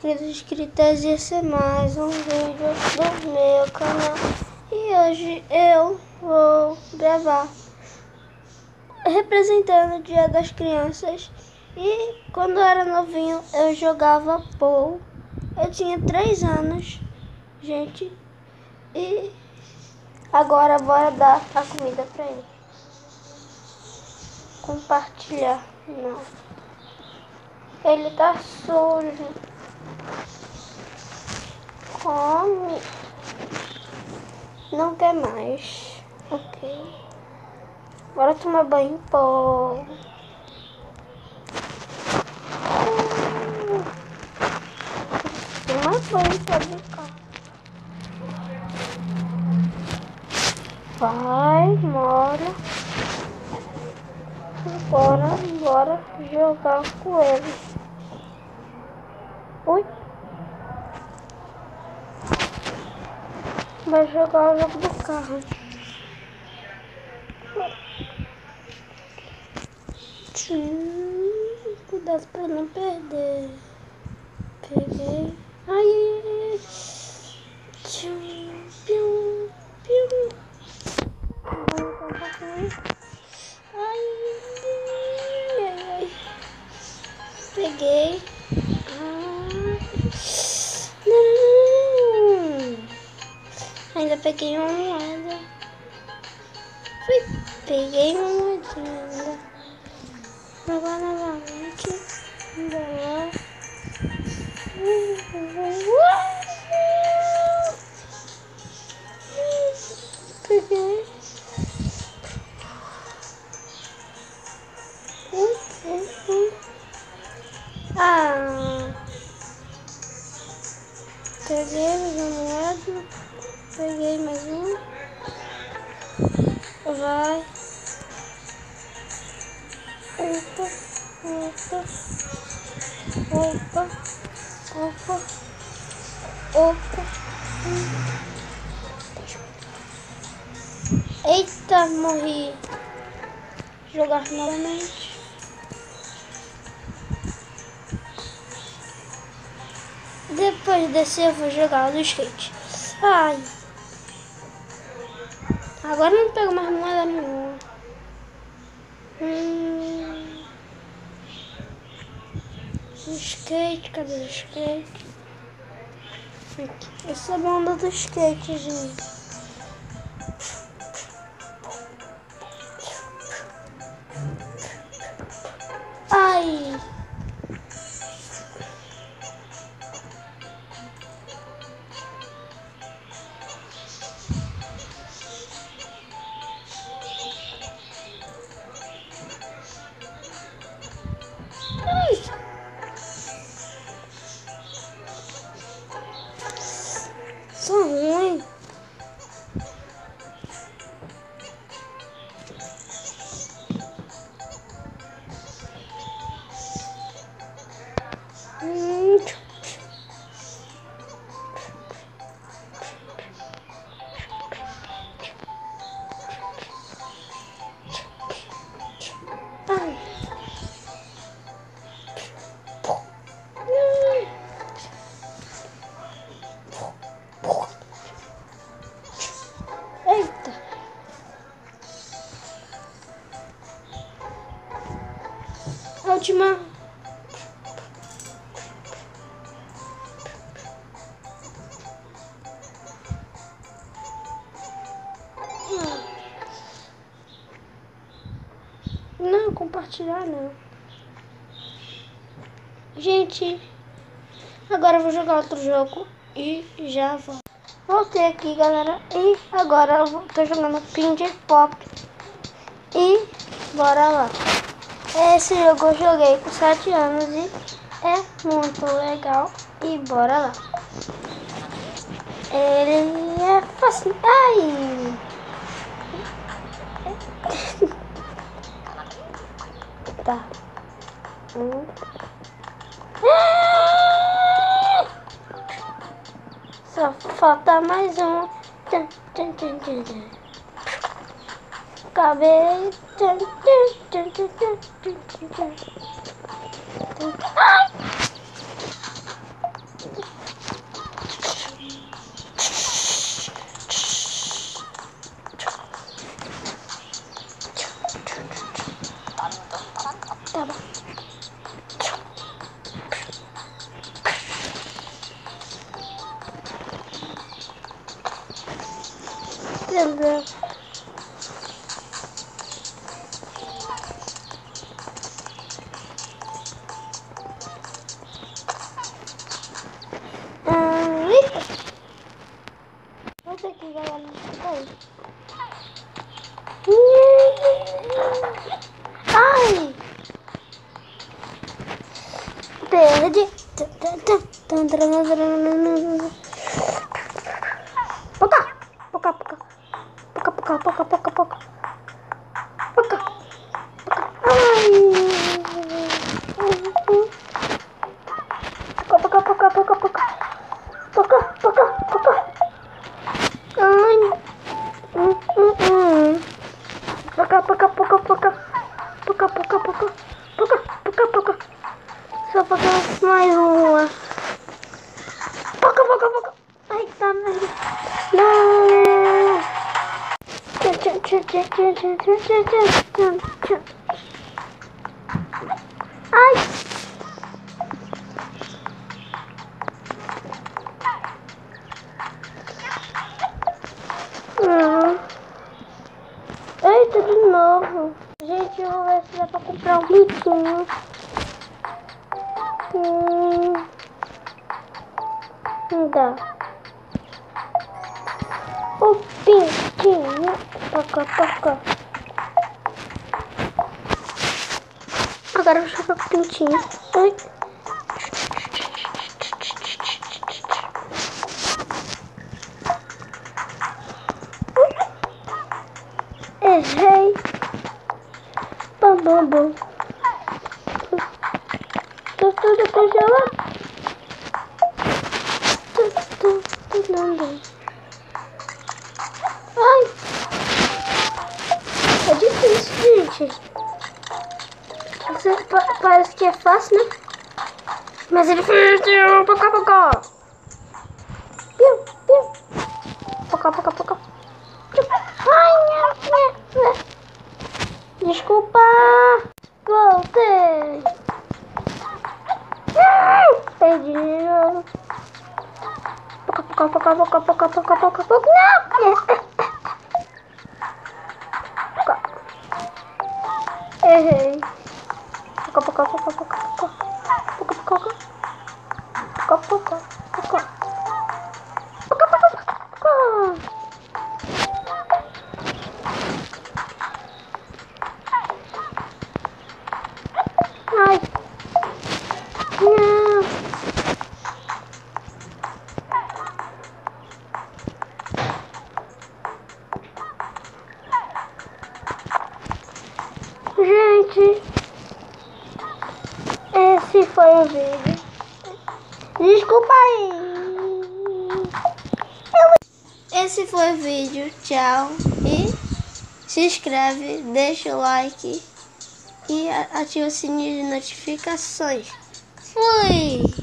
queridos inscritos, esse é mais um vídeo do meu canal. E hoje eu vou gravar representando o Dia das Crianças. E quando eu era novinho eu jogava pool. Eu tinha 3 anos, gente. E agora bora dar a comida pra ele. Compartilhar, não. Ele tá sujo. Come. Não quer mais. Ok. Bora tomar banho, pô. Toma banho pra brincar. Vai, mora. Bora jogar com ele. Ui. Vai jogar o jogo do carro. Cuidado pra não perder. Peguei. Ai. Piu, piu. Ai. Peguei. Não. Ainda peguei uma moeda. Peguei uma moedinha ainda. Agora novamente. Peguei. Peguei mais uma moeda. Peguei mais uma. Vai. Opa. Eita, morri. Jogar novamente. Depois de descer eu vou jogar no skate. Ai. Agora não pego mais moeda nenhuma. Skate, cadê o skate? Aqui. Essa é a banda do skate, gente. Ai! Sou ruim. Ai. Eita. A última. Não, compartilhar não. Gente, agora eu vou jogar outro jogo e já volto. Voltei aqui, galera, e agora eu tô jogando Ping Pop. E bora lá. Esse jogo eu joguei com 7 anos e é muito legal. E bora lá. Ele é fácil. Ai! Tá. Só falta mais um. Acabei. Tá bom. Entendeu? Volta aqui, galera. Ai! Perdi. Poca, poca, poca, poca, poca, poca, poca, poca, poca, poca. Ai! Poca, poca, poca, poca, poca, poca, poca, poca. Ai! Poca, poca, poca, poca, poca, poca, poca, poca, poca, poca. Só pra mais uma. Poca, poca, poca. Ai, tá merda. Não. Ai. Eita, de novo. Gente, eu vou ver se dá pra comprar um biquinho. Não dá. O pintinho. Poca, poca. Agora eu vou jogar com o pintinho. Ai. Errei. Bom, bom, bom. Tô tudo congelado. Ai. É difícil, gente. Parece que é fácil, né? Mas é difícil. Poca, poca. Piu, piu. Poca, poca, poca. Ai, desculpa. Voltei. Perdi de novo. Poca, poca, poca, poca, poca, poca, poca, poca. Não. Poca. Errei. Poca, poca, poca, poca, poca. Poca, poca, poca. Poca, poca, poca. Poca, poca, poca. Ai. Não. Gente, esse foi o vídeo. Desculpa aí. Esse foi o vídeo. Tchau. E se inscreve, deixa o like e ativa o sininho de notificações. Fui!